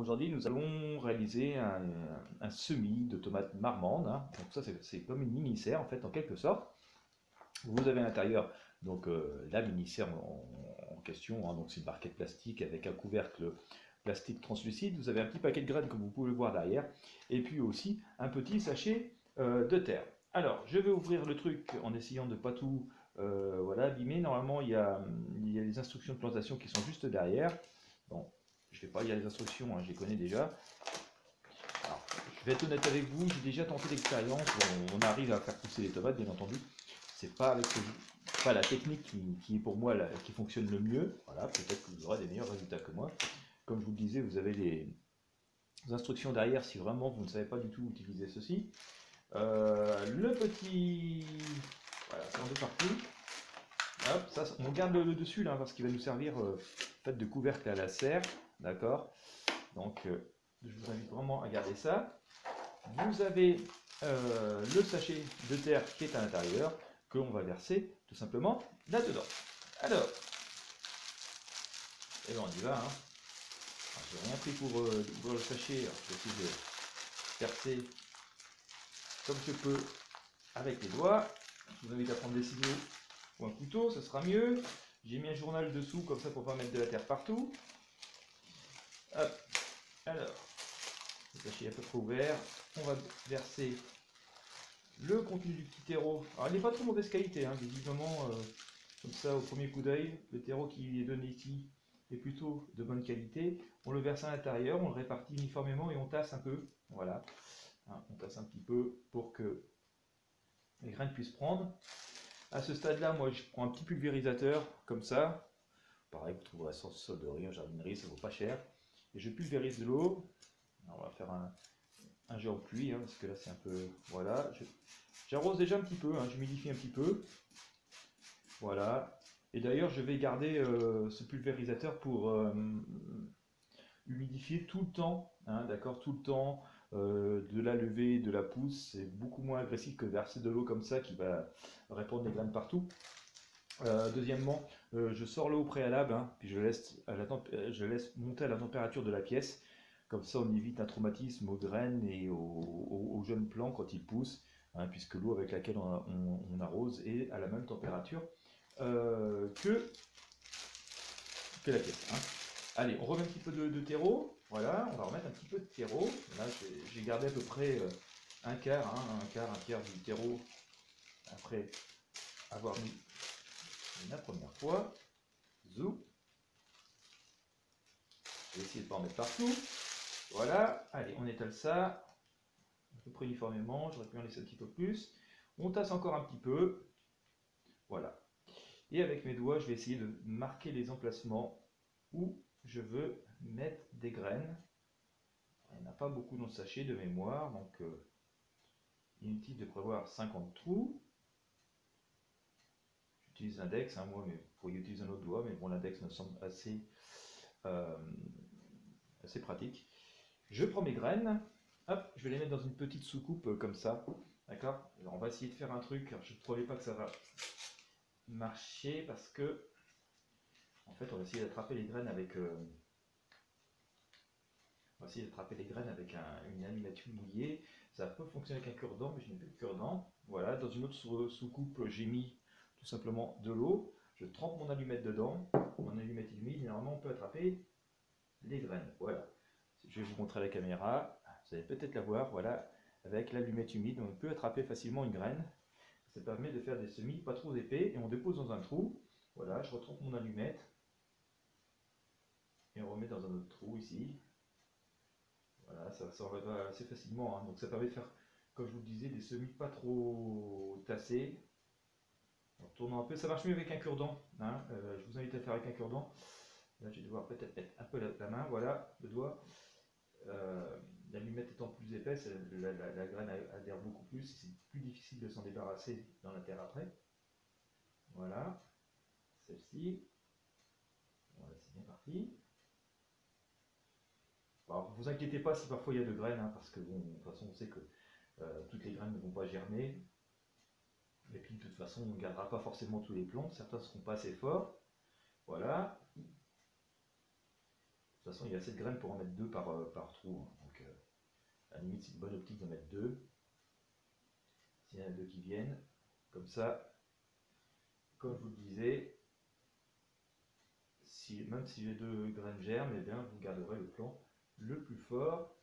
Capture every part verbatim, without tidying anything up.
Aujourd'hui, nous allons réaliser un, un semis de tomates marmandes, hein. Donc ça, c'est c'est comme une mini-serre en fait, en quelque sorte. Vous avez à l'intérieur donc euh, la mini-serre en, en question, hein. Donc c'est une barquette plastique avec un couvercle plastique translucide. Vous avez un petit paquet de graines comme vous pouvez le voir derrière, et puis aussi un petit sachet euh, de terre. Alors, je vais ouvrir le truc en essayant de ne pas tout euh, voilà, abîmer. Normalement, il y, a, il y a les instructions de plantation qui sont juste derrière. Bon, je ne vais pas lire les instructions, hein, je les connais déjà. Alors, je vais être honnête avec vous, j'ai déjà tenté l'expérience. Bon, on arrive à faire pousser les tomates, bien entendu. C'est pas avec ce- pas la technique qui, qui est pour moi la- qui fonctionne le mieux. Voilà, peut-être que vous aurez des meilleurs résultats que moi. Comme je vous le disais, vous avez les instructions derrière si vraiment vous ne savez pas du tout utiliser ceci. Euh, le petit, voilà, c'est en deux parties. Hop, ça, on garde le, le dessus là parce qu'il va nous servir euh, en fait, de couvercle à la serre, d'accord. Donc, euh, je vous invite vraiment à garder ça. Vous avez euh, le sachet de terre qui est à l'intérieur, que l'on va verser tout simplement là-dedans. Alors, et ben on y va. Hein. Je n'ai rien pris pour euh, ouvrir le sachet. Alors, je vais essayer de percer comme je peux avec les doigts. Je vous invite à prendre des ciseaux ou un couteau, ce sera mieux. J'ai mis un journal dessous, comme ça pour ne pas mettre de la terre partout. Hop, alors, le sachet est à peu près ouvert. On va verser le contenu du petit terreau. Alors, il n'est pas trop mauvaise qualité, hein, visiblement, euh, comme ça, au premier coup d'œil. Le terreau qui est donné ici est plutôt de bonne qualité. On le verse à l'intérieur, on le répartit uniformément et on tasse un peu. Voilà, hein, on tasse un petit peu pour que les graines puissent prendre. À ce stade-là, moi, je prends un petit pulvérisateur, comme ça. Pareil, vous trouverez ça en solderie, en jardinerie, ça vaut pas cher. Et je pulvérise de l'eau. On va faire un, un jet en pluie, hein, parce que là, c'est un peu... Voilà, j'arrose déjà un petit peu, hein, j'humidifie un petit peu. Voilà. Et d'ailleurs, je vais garder euh, ce pulvérisateur pour euh, humidifier tout le temps, hein, d'accord, tout le temps, euh, de la levée, de la pousse. C'est beaucoup moins agressif que verser de l'eau comme ça qui va répandre les graines partout. Euh, deuxièmement, euh, je sors l'eau au préalable, hein, puis je laisse, à la euh, je laisse monter à la température de la pièce. Comme ça, on évite un traumatisme aux graines et aux, aux- aux jeunes plants quand ils poussent, hein, puisque l'eau avec laquelle on, on- on arrose est à la même température euh, que, que la pièce. Hein. Allez, on remet un petit peu de, de terreau. Voilà, on va remettre un petit peu de terreau. Là, j'ai gardé à peu près euh, un quart, hein, un quart, un tiers du terreau après avoir mis la première fois. Zou. Je vais essayer de ne pas en mettre partout. Voilà, allez, on étale ça à peu près uniformément. J'aurais pu en laisser un petit peu plus. On tasse encore un petit peu. Voilà. Et avec mes doigts, je vais essayer de marquer les emplacements où je veux mettre des graines. Il n'y en a pas beaucoup dans le sachet de mémoire, donc euh, inutile de prévoir cinquante trous. J'utilise l'index, hein, moi, mais vous pourriez utiliser un autre doigt, mais bon, l'index me semble assez, euh, assez pratique. Je prends mes graines, hop, je vais les mettre dans une petite soucoupe euh, comme ça, d'accord. Alors on va essayer de faire un truc, alors, je ne promets pas que ça va marcher parce que, en fait, on va essayer d'attraper les graines avec, euh, on va essayer d'attraper les graines avec un, une allumette mouillée. Ça peut fonctionner avec un cure-dent, mais je n'ai plus de cure-dent. Voilà, dans une autre sou- soucoupe, j'ai mis tout simplement de l'eau. Je trempe mon allumette dedans, mon allumette est humide, et normalement on peut attraper les graines. Voilà. Je vais vous montrer à la caméra. Vous allez peut-être la voir. Voilà. Avec l'allumette humide, on peut attraper facilement une graine. Ça permet de faire des semis pas trop épais et on dépose dans un trou. Voilà, je retrempe mon allumette et on remet dans un autre trou ici. Voilà, ça, ça va assez facilement. Hein. Donc ça permet de faire, comme je vous le disais, des semis pas trop tassés. En tournant un peu, ça marche mieux avec un cure-dent. Hein. Euh, je vous invite à le faire avec un cure-dent. Là, je vais devoir peut-être mettre un peu la, la main, voilà, le doigt. Euh, L'allumette étant plus épaisse, la, la, la graine adhère beaucoup plus, c'est plus difficile de s'en débarrasser dans la terre après. Voilà, celle-ci, voilà, c'est bien parti. Alors, vous inquiétez pas si parfois il y a de graines, hein, parce que bon, de toute façon on sait que euh, toutes les graines ne vont pas germer, et puis de toute façon on ne gardera pas forcément tous les plants, certains ne seront pas assez forts. Voilà, toute façon, il y a assez de graines pour en mettre deux par, euh, par trou, hein. Donc, euh, à la limite, c'est une bonne optique de mettre deux. S'il y en a deux qui viennent, comme ça, comme je vous le disais, si, même si les deux graines germent, eh bien, vous garderez le plan le plus fort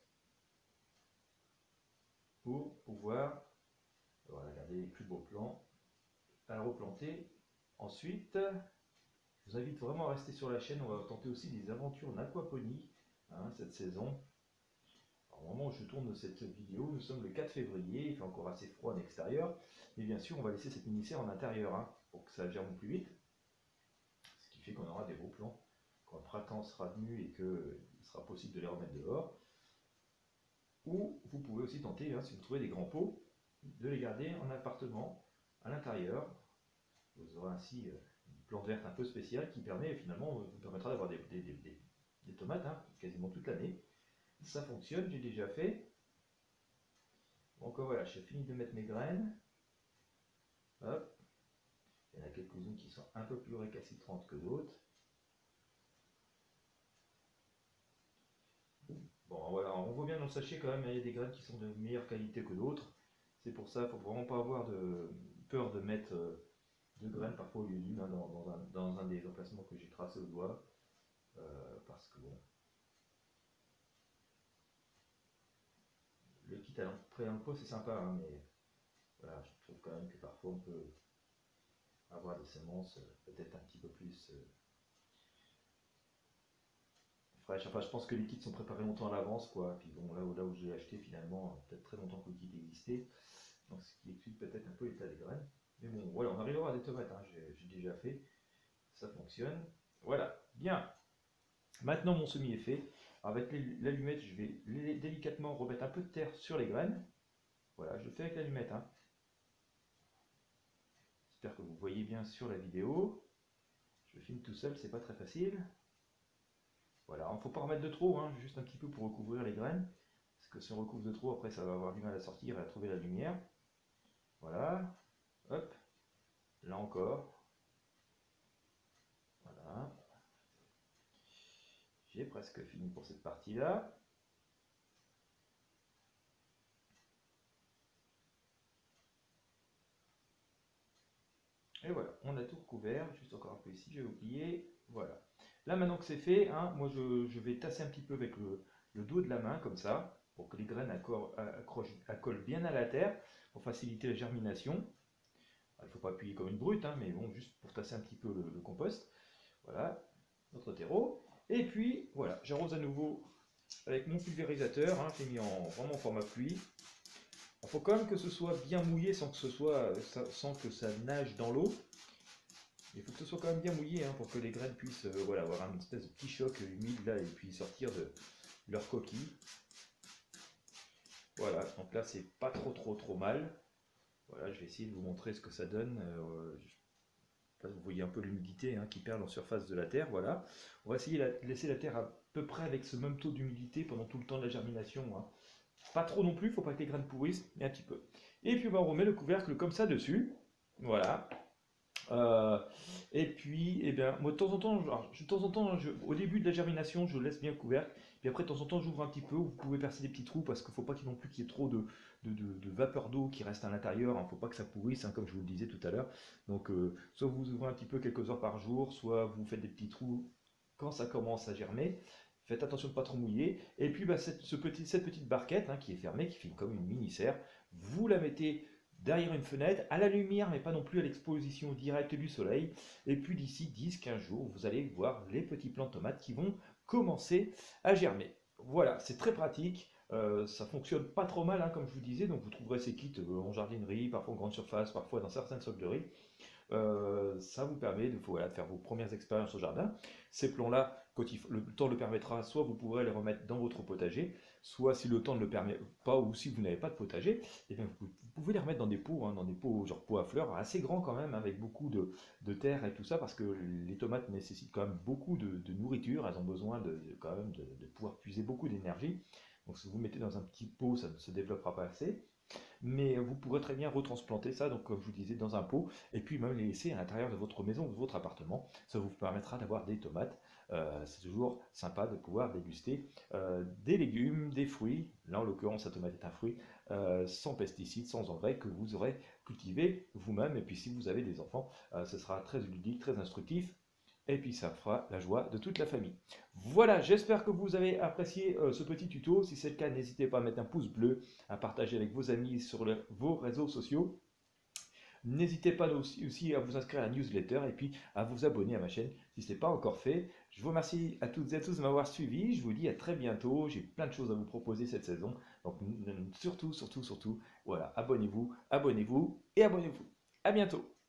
pour pouvoir voilà, garder les plus beaux plants à replanter. Ensuite, je vous invite vraiment à rester sur la chaîne. On va tenter aussi des aventures en aquaponie hein, cette saison. Alors, au moment où je tourne cette vidéo, nous sommes le quatre février, il fait encore assez froid en extérieur. Mais bien sûr, on va laisser cette mini-serre en intérieur hein, pour que ça germe plus vite. Ce qui fait qu'on aura des beaux plants quand le printemps sera venu et qu'il sera possible de les remettre dehors. Ou vous pouvez aussi tenter, hein, si vous trouvez des grands pots, de les garder en appartement à l'intérieur. Vous aurez ainsi une plante verte un peu spéciale qui permet finalement vous permettra d'avoir des, des, des, des tomates hein, quasiment toute l'année. Ça fonctionne, j'ai déjà fait. Encore voilà, j'ai fini de mettre mes graines. Hop. Il y en a quelques-unes qui sont un peu plus récalcitrantes que d'autres. Bon voilà, on voit bien dans le sachet quand même, il y a des graines qui sont de meilleure qualité que d'autres. C'est pour ça, il ne faut vraiment pas avoir de peur de mettre de graines parfois au lieu d'une hein, dans, dans, un, dans un des emplacements que j'ai tracé au doigt. Euh, parce que bon, le kit à pré-emploi c'est sympa, hein, mais voilà, je trouve quand même que parfois on peut avoir des semences peut-être un petit peu plus euh, fraîches. Enfin, je pense que les kits sont préparés longtemps à l'avance, quoi. Puis bon, là, là où j'ai acheté finalement, peut-être très longtemps que le kit existait. Donc, ce qui explique peut-être un peu l'état des graines. Mais bon, voilà, on arrivera à des tomates, hein, j'ai déjà fait. Ça fonctionne. Voilà, bien. Maintenant, mon semis est fait. Avec l'allumette, je vais délicatement remettre un peu de terre sur les graines. Voilà, je le fais avec l'allumette. Hein. J'espère que vous voyez bien sur la vidéo. Je filme tout seul, c'est pas très facile. Voilà, il ne faut pas remettre de trop, hein, juste un petit peu pour recouvrir les graines. Parce que si on recouvre de trop, après ça va avoir du mal à sortir et à trouver la lumière. Voilà. Hop. Là encore. Voilà. J'ai presque fini pour cette partie-là. Et voilà, on a tout recouvert. Juste encore un peu ici, j'ai oublié. Voilà. Là, maintenant que c'est fait, hein, moi je, je, vais tasser un petit peu avec le, le dos de la main, comme ça, pour que les graines accolent bien à la terre, pour faciliter la germination. Il ne faut pas appuyer comme une brute, hein, mais bon, juste pour tasser un petit peu le, le compost. Voilà, notre terreau. Et puis, voilà, j'arrose à nouveau avec mon pulvérisateur. Hein, j'ai mis en vraiment en format pluie. Il faut quand même que ce soit bien mouillé sans que, ce soit, sans que ça nage dans l'eau. Il faut que ce soit quand même bien mouillé hein, pour que les graines puissent euh, voilà, avoir un espèce de petit choc humide là et puis sortir de leur coquille. Voilà, donc là c'est pas trop trop trop mal. Voilà, je vais essayer de vous montrer ce que ça donne. Euh, je... Vous voyez un peu l'humidité hein, qui perle en surface de la terre. Voilà. On va essayer de laisser la terre à peu près avec ce même taux d'humidité pendant tout le temps de la germination. Hein. Pas trop non plus, il ne faut pas que les graines pourrissent, mais un petit peu. Et puis on remet le couvercle comme ça dessus. Voilà. Euh, et puis, eh bien, moi de temps en temps, alors, de temps en temps, je, au début de la germination, je laisse bien le couvercle. Puis après, de temps en temps, j'ouvre un petit peu. Vous pouvez percer des petits trous parce qu'il ne faut pas qu'il non plus qu'il y ait trop de, de, de, de vapeur d'eau qui reste à l'intérieur. Il hein, ne faut pas que ça pourrisse, hein, comme je vous le disais tout à l'heure. Donc, euh, soit vous ouvrez un petit peu quelques heures par jour, soit vous faites des petits trous quand ça commence à germer. Faites attention de ne pas trop mouiller. Et puis, bah, cette, ce petit, cette petite barquette hein, qui est fermée, qui fait comme une mini-serre, vous la mettez derrière une fenêtre, à la lumière, mais pas non plus à l'exposition directe du soleil. Et puis d'ici dix à quinze jours, vous allez voir les petits plants de tomates qui vont commencer à germer. Voilà, c'est très pratique. Euh, ça fonctionne pas trop mal, hein, comme je vous disais. Donc vous trouverez ces kits euh, en jardinerie, parfois en grande surface, parfois dans certaines solderies. Euh, ça vous permet de, voilà, de faire vos premières expériences au jardin. Ces plants-là, quand il, le temps le permettra, soit vous pourrez les remettre dans votre potager, soit si le temps ne le permet pas ou si vous n'avez pas de potager, eh bien vous, vous pouvez les remettre dans des pots, hein, dans des pots genre pots à fleurs assez grands quand même, avec beaucoup de, de terre et tout ça, parce que les tomates nécessitent quand même beaucoup de, de nourriture, elles ont besoin de, de quand même de, de pouvoir puiser beaucoup d'énergie. Donc si vous mettez dans un petit pot, ça ne se développera pas assez. Mais vous pourrez très bien retransplanter ça, donc comme je vous disais, dans un pot, et puis même les laisser à l'intérieur de votre maison ou de votre appartement. Ça vous permettra d'avoir des tomates Euh, c'est toujours sympa de pouvoir déguster euh, des légumes, des fruits, là en l'occurrence la tomate est un fruit, euh, sans pesticides, sans engrais, que vous aurez cultivé vous-même. Et puis si vous avez des enfants, euh, ce sera très ludique, très instructif. Et puis ça fera la joie de toute la famille. Voilà, j'espère que vous avez apprécié euh, ce petit tuto. Si c'est le cas, n'hésitez pas à mettre un pouce bleu, à partager avec vos amis sur le- vos réseaux sociaux. N'hésitez pas aussi, aussi à vous inscrire à la newsletter et puis à vous abonner à ma chaîne si ce n'est pas encore fait. Je vous remercie à toutes et à tous de m'avoir suivi. Je vous dis à très bientôt. J'ai plein de choses à vous proposer cette saison. Donc surtout, surtout, surtout, voilà, abonnez-vous, abonnez-vous et abonnez-vous. À bientôt.